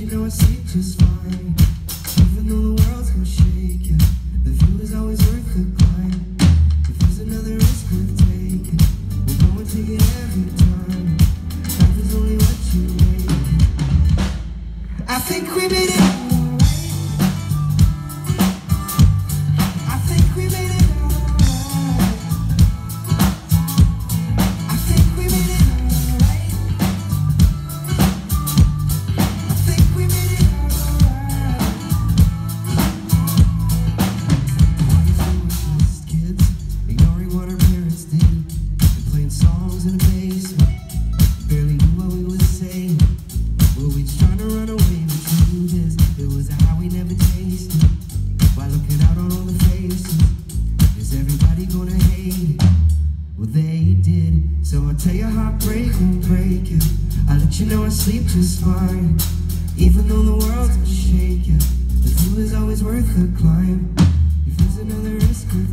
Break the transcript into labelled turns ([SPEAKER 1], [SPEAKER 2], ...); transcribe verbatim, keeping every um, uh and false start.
[SPEAKER 1] you know I sleep just fine. Even though the world's gonna shake you, the view is always worth the climb. If there's another risk worth taking, we'll go and take it every time. Life is only what you make. I think we made it. I think we made it alright. I think we made it alright. I think we made it alright. All you foolish kids, ignoring what our parents did, and playing songs in the basement. Barely knew what we were saying. Were we just trying to run away? The truth is, it was a high we never tasted. While looking out on all the faces, is everybody gonna hate it? Well, they did. So I'll tell you, heartbreak won't break you. I'll let you know I sleep just fine. Even though the world's gonna shake you, the view is always worth the climb. If there's another risk